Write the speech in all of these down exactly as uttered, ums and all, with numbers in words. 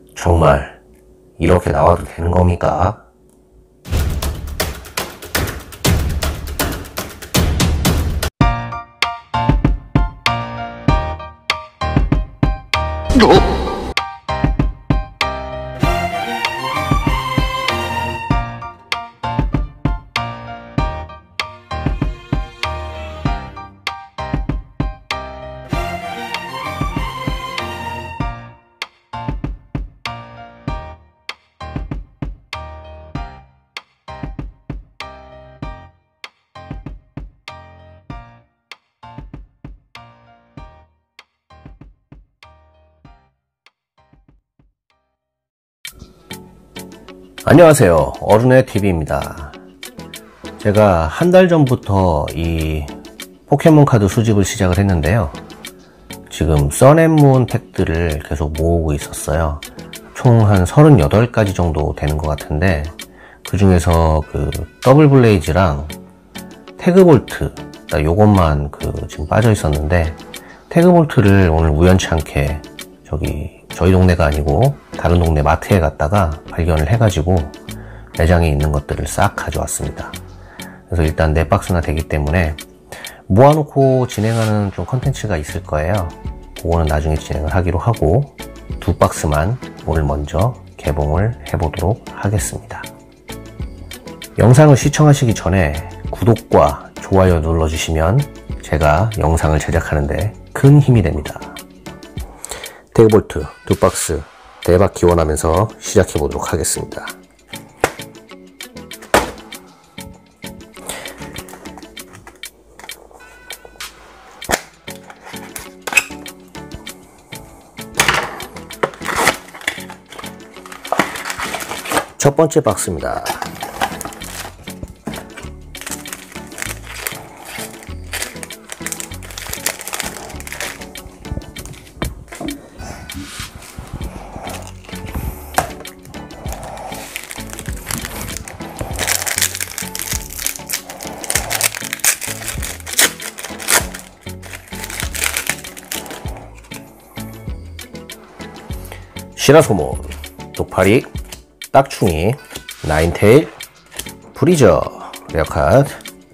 정말 이렇게 나와도 되는 겁니까? 안녕하세요, 어른의 티비입니다. 제가 한 달 전부터 이 포켓몬 카드 수집을 시작을 했는데요. 지금 선앤문 팩들을 계속 모으고 있었어요. 총 한 서른여덟 가지 정도 되는 것 같은데, 그 중에서 그 더블 블레이즈랑 태그볼트, 요것만 그 지금 빠져 있었는데, 태그볼트를 오늘 우연치 않게 저기 저희 동네가 아니고 다른 동네 마트에 갔다가 발견을 해가지고 매장에 있는 것들을 싹 가져왔습니다. 그래서 일단 네 박스나 되기 때문에 모아놓고 진행하는 좀 컨텐츠가 있을 거예요. 그거는 나중에 진행을 하기로 하고, 두 박스만 오늘 먼저 개봉을 해보도록 하겠습니다. 영상을 시청하시기 전에 구독과 좋아요 눌러주시면 제가 영상을 제작하는데 큰 힘이 됩니다. 태그볼트 두 박스 대박 기원하면서 시작해 보도록 하겠습니다. 첫 번째 박스입니다. 시라소몬, 독파리, 딱충이, 나인테일, 브리저, 레어카드,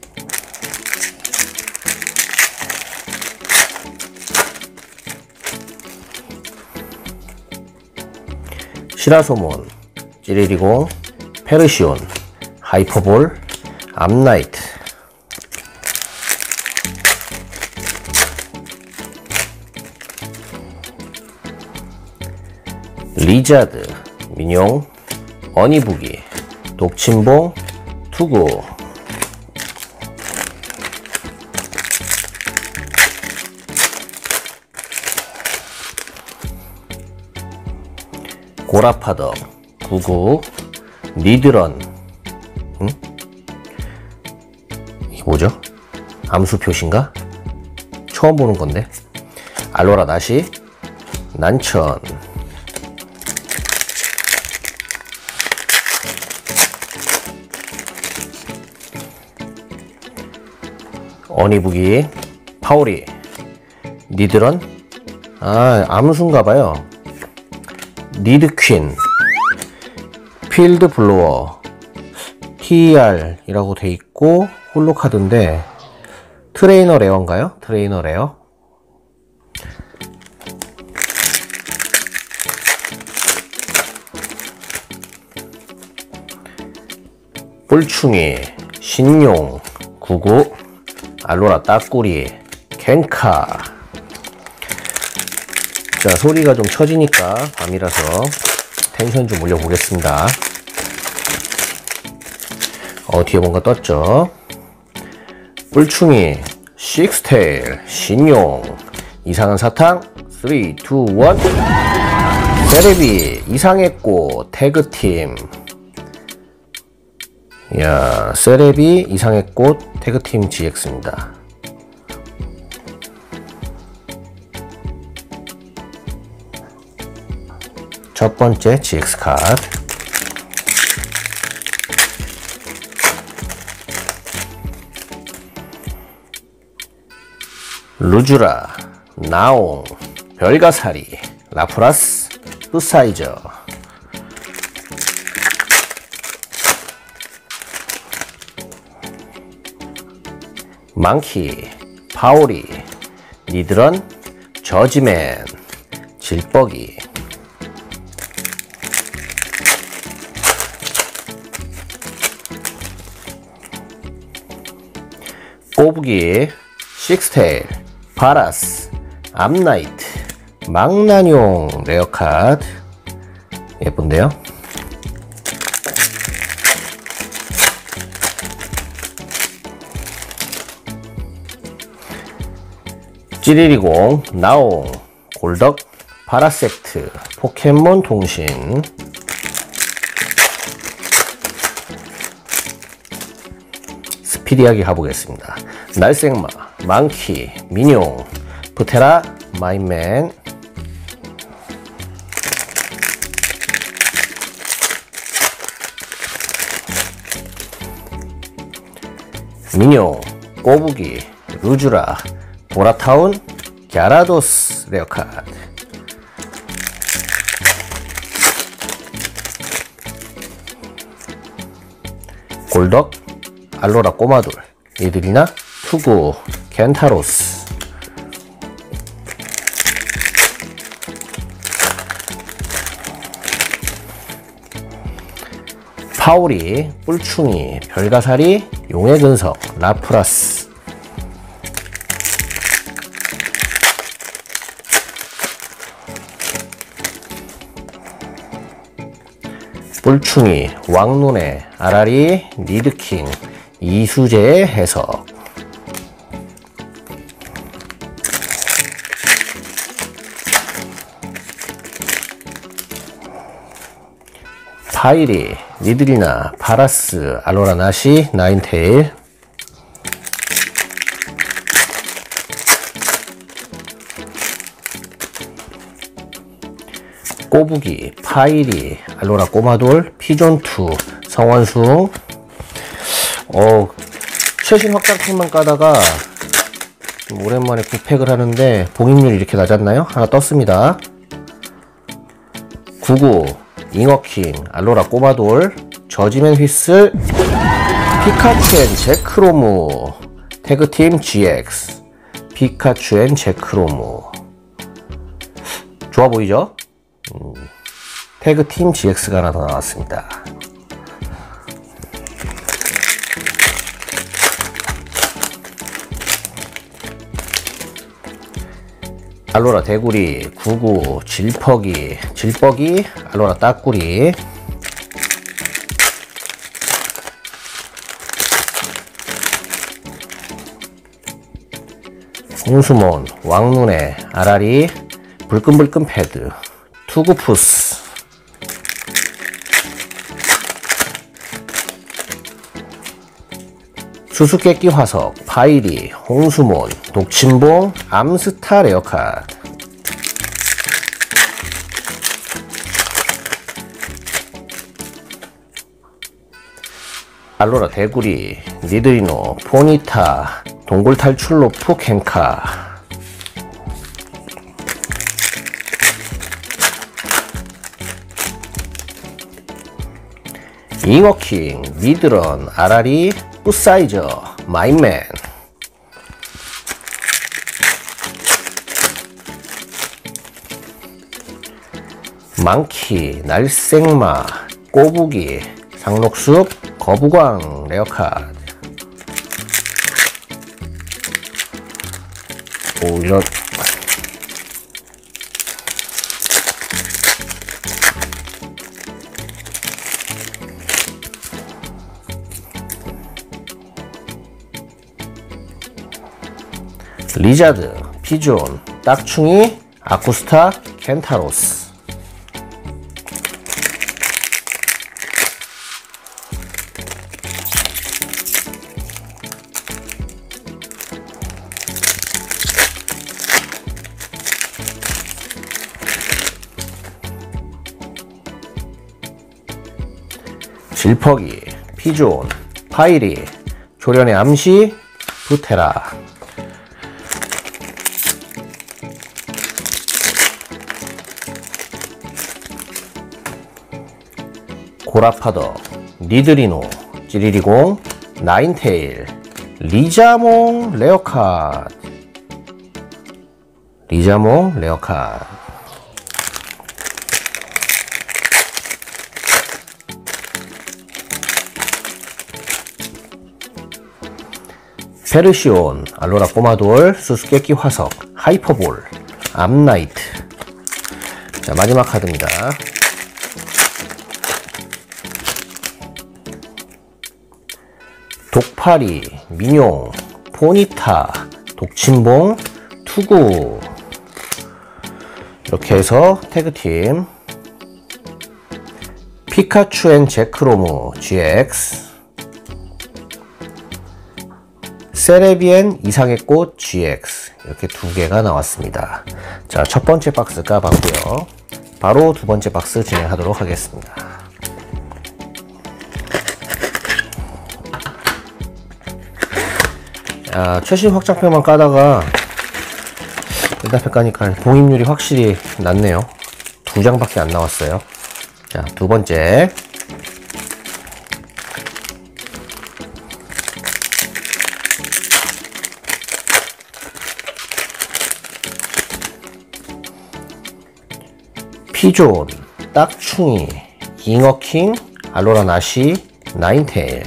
시라소몬, 찌리리공, 페르시온, 하이퍼볼, 암나이트, 리자드, 민용, 어니부기, 독침봉, 투구, 고라파덕, 구구, 니드런, 응? 이게 뭐죠? 암수 표시인가? 처음 보는 건데. 알로라 나시, 난천, 어니부기, 파오리, 니드런, 아 암수인가봐요. 니드퀸, 필드 블로워, 티알 이라고 돼있고 홀로카드인데 트레이너 레어인가요? 트레이너 레어. 뿔충이, 신용, 구구, 알로라 따꾸리, 겐카. 자, 소리가 좀 처지니까 밤이라서 텐션 좀 올려보겠습니다. 어, 뒤에 뭔가 떴죠? 뿔충이, 식스테일, 신용, 이상한 사탕, 삼, 이, 일. 세레비, 이상의 꽃, 태그팀. 이야, 세레비, 이상의 꽃, 태그팀 지엑스입니다. 첫 번째 지엑스 카드. 루주라, 나옹, 별가사리, 라프라스, 뿌사이저, 망키, 파오리, 니드런, 저지맨, 질뻑이, 꼬부기, 식스테일, 바라스, 암나이트, 망나뇽 레어카드. 예쁜데요? 찌리리공, 나옹, 골덕, 파라섹트, 포켓몬 통신, 스피디하게 가보겠습니다. 날생마, 망키, 미뇽, 부테라, 마인맨, 미뇽, 꼬부기, 루즈라, 보라타운, 갸라도스 레어카드, 골덕, 알로라 꼬마돌, 니드리나, 투구, 켄타로스, 파오리, 뿔충이, 별가사리, 용의 근석, 라프라스, 뿔충이, 왕눈의, 아라리, 니드킹, 이수재의 해석, 파이리, 니드리나, 파라스, 알로라나시, 나인테일, 꼬부기, 파이리, 알로라 꼬마돌, 피존투, 성원숭. 어, 최신 확장팩만 까다가 좀 오랜만에 구팩을 하는데 봉입률이 이렇게 낮았나요? 하나 떴습니다. 구구, 잉어킹, 알로라 꼬마돌, 저지맨 휘슬, 피카츄 앤 제크로무, 태그팀 지엑스, 피카츄 앤 제크로무. 좋아 보이죠? 음, 태그팀 지엑스가 하나 더 나왔습니다. 알로라 대구리, 구구, 질퍽이, 질뻑이, 알로라 따꾸리, 홍수몬, 왕눈의, 아라리, 불끈불끈 패드, 투구푸스, 수수께끼 화석, 파이리, 홍수몬, 독침봉, 암스타 레어카드, 알로라 대구리, 니드리노, 포니타, 동굴 탈출로프 캔카, 잉어킹, 니드런, 아라리, 뿌사이저, 마인맨, 망키, 날생마, 꼬부기, 상록숲, 거부광 레어카드. 오, 이런 리자드, 피존, 딱충이, 아쿠스타, 켄타로스, 질퍽이, 피존, 파이리, 조련의 암시, 부테라, 고라파더, 니드리노, 찌리리공, 나인테일, 리자몽 레어카드. 리자몽 레어카드. 페르시온, 알로라 꼬마돌, 수수께끼 화석, 하이퍼볼, 암나이트. 자, 마지막 카드입니다. 독파리, 민용, 포니타, 독침봉, 투구. 이렇게 해서 태그팀 피카츄 앤 제크로무 지엑스, 세레비엔 이상의 꽃 지엑스, 이렇게 두 개가 나왔습니다. 자, 첫 번째 박스 까봤고요. 바로 두 번째 박스 진행하도록 하겠습니다. 자, 최신 확장팩만 까다가 일단팩 까니까 봉입률이 확실히 낮네요. 두 장밖에 안 나왔어요. 자, 두 번째. 피존, 딱충이, 잉어킹, 알로라 나시, 나인테일.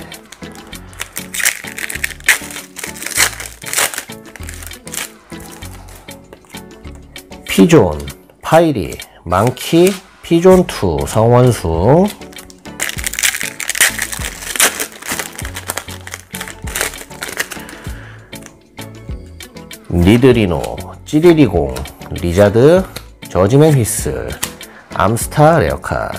피존, 파이리, 망키, 피존투, 성원숭. 니드리노, 찌리리공, 리자드, 저지맨 휘슬, 암스타 레어카드.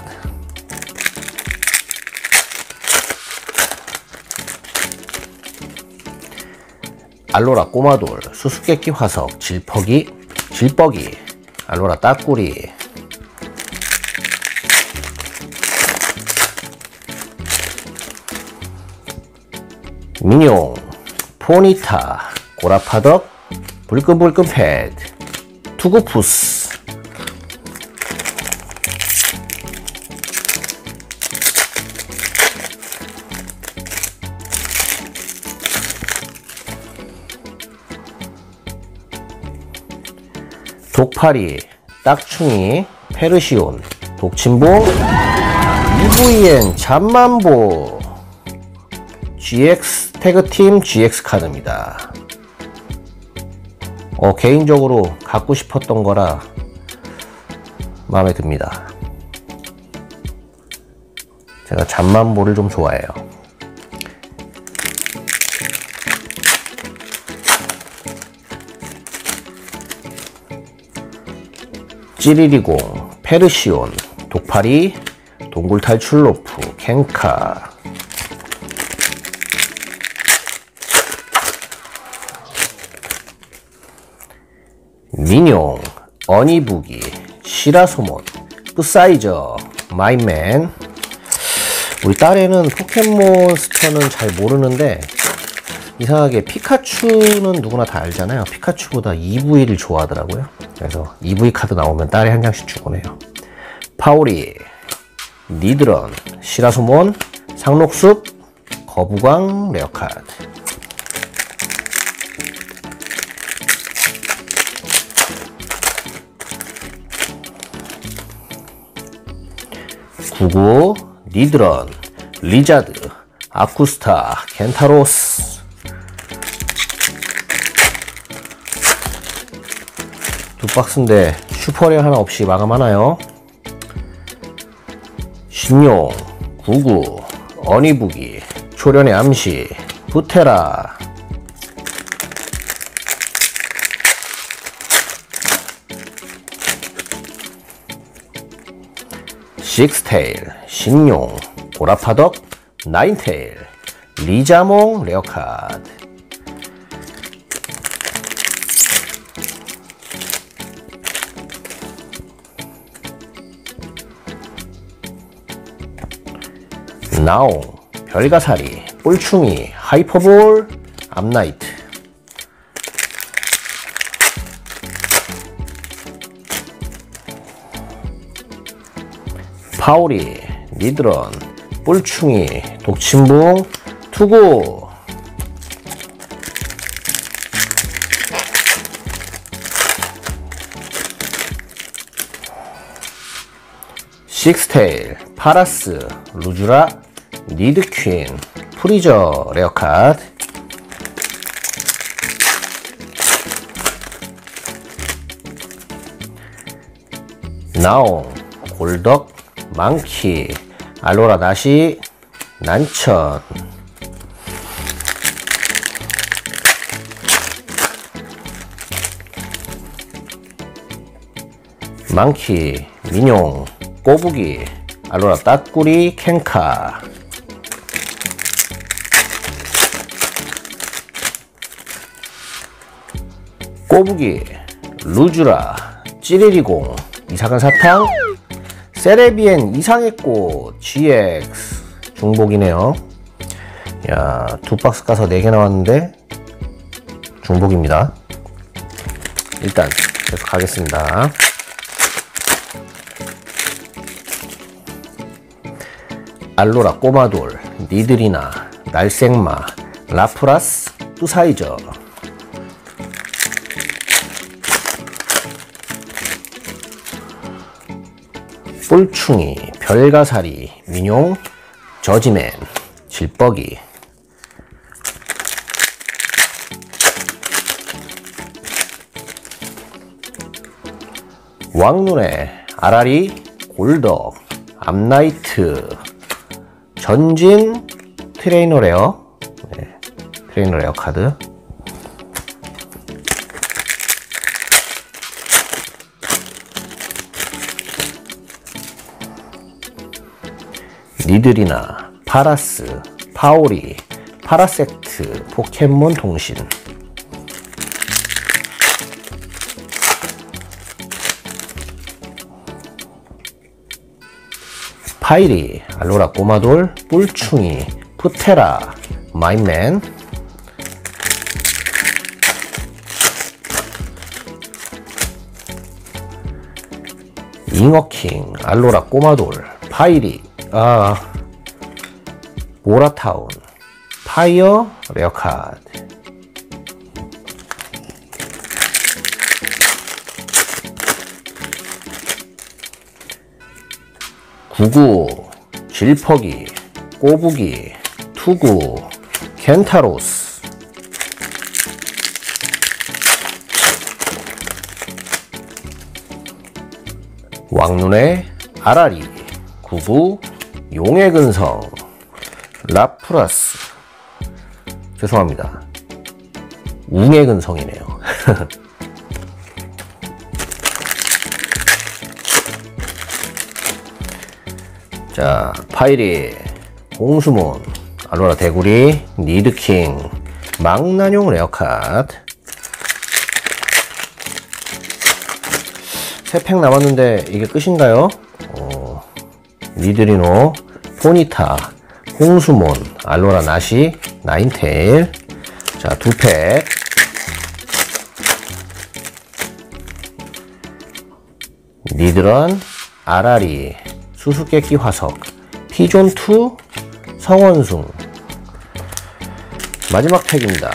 알로라 꼬마돌, 수수께끼 화석, 질퍽이, 질뻑이, 알로라 따꾸리. 민용, 포니타, 고라파덕, 불끈불끈 패드, 투구푸스. 독파리, 딱충이, 페르시온, 독침봉, 이브이엔, 잠만보, 지엑스, 태그팀 지엑스 카드입니다. 어, 개인적으로 갖고 싶었던 거라 마음에 듭니다. 제가 잠만보를 좀 좋아해요. 찌리리공, 페르시온, 독파리, 동굴탈출로프, 켄카. 민용, 어니부기, 시라소몬, 뿌사이저, 마인맨. 우리 딸애는 포켓몬스터는 잘 모르는데 이상하게 피카츄는 누구나 다 알잖아요. 피카츄보다 이브이를 좋아하더라고요. 그래서 이브이 카드 나오면 딸에 한 장씩 주곤 해요. 파오리, 니드런, 시라소몬, 상록숲, 거부광 레어카드. 구구, 니드런, 리자드, 아쿠스타, 켄타로스. 두 박스인데 슈퍼레어 하나 없이 마감하나요? 신용, 구구, 어니부기, 초련의 암시, 부테라. 식스테일, 신용, 고라파덕, 나인테일, 리자몽 레어카드. 나옹, 별가사리, 뿔충이, 하이퍼볼, 암나이트. 파오리, 니드런, 뿔충이, 독침봉, 투구. 식스테일, 파라스, 루즈라, 니드퀸, 프리저 레어카드, 나옹, 골덕, 망키, 알로라 나시, 난천, 망키, 민용, 꼬부기, 알로라 따꾸리, 캔카, 꼬부기, 루즈라, 찌리리공, 이삭은 사탕, 세레비엔 이상의 꽃, 지엑스, 중복이네요. 야, 두 박스 까서 네 개 나왔는데 중복입니다. 일단 계속 가겠습니다. 알로라 꼬마돌, 니드리나, 날생마, 라프라스, 뚜사이저, 뿔충이, 별가사리, 민용, 저지맨, 질뻑이, 왕눈의 아라리, 골덕, 암나이트, 전진, 트레이너 레어, 네, 트레이너 레어 카드, 니드리나, 파라스, 파오리, 파라섹트, 포켓몬 통신, 파이리, 알로라 꼬마돌, 뿔충이, 푸테라, 마인맨, 잉어킹, 알로라 꼬마돌, 파이리, 아, 모라타운, 파이어 레어카드, 구구, 질퍽이, 꼬부기, 투구, 켄타로스, 왕눈의 아라리, 구구, 용의 근성, 라프라스, 죄송합니다, 웅의 근성이네요. 자, 파이리, 홍수몬, 알로라 대구리, 니드킹, 망나뇽 레어카드, 세 팩 남았는데 이게 끝인가요? 어, 니드리노, 포니타, 홍수몬, 알로라 나시, 나인테일. 자, 두 팩. 니드런, 아라리, 수수께끼 화석, 피존투, 성원숭. 마지막 팩입니다.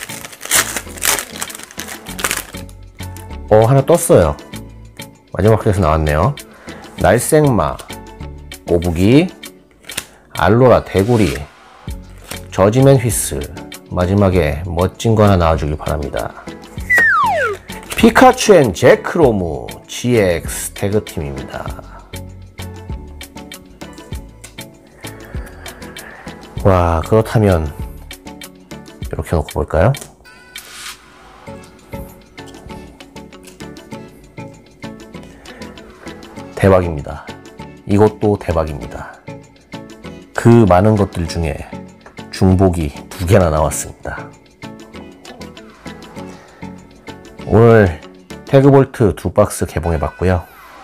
어, 하나 떴어요. 마지막 팩에서 나왔네요. 날생마, 꼬부기, 알로라 대구리, 저지맨 휘슬. 마지막에 멋진 거 하나 나와주길 바랍니다. 피카츄 앤 제크로무 지엑스 태그팀입니다. 와, 그렇다면 이렇게 놓고 볼까요? 대박입니다. 이것도 대박입니다. 그 많은 것들 중에 중복이 두 개나 나왔습니다. 오늘 태그볼트 두 박스 개봉해 봤고요.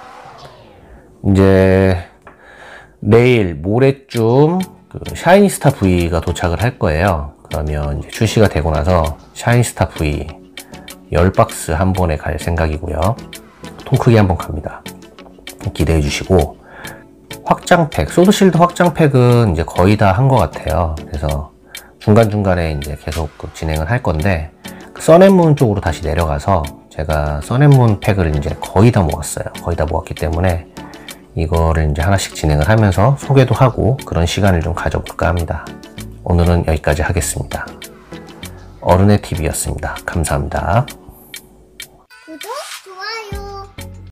이제 내일 모레쯤 그 샤이니스타 V가 도착을 할 거예요. 그러면 이제 출시가 되고 나서 샤이니스타 V 십 박스 한 번에 갈 생각이고요. 통 크게 한번 갑니다. 기대해 주시고, 확장팩, 소드실드 확장팩은 이제 거의 다 한 것 같아요. 그래서 중간중간에 이제 계속 진행을 할 건데, 써낸문 쪽으로 다시 내려가서 제가 써낸문 팩을 이제 거의 다 모았어요. 거의 다 모았기 때문에 이거를 이제 하나씩 진행을 하면서 소개도 하고 그런 시간을 좀 가져볼까 합니다. 오늘은 여기까지 하겠습니다. 어른의 티비였습니다. 감사합니다.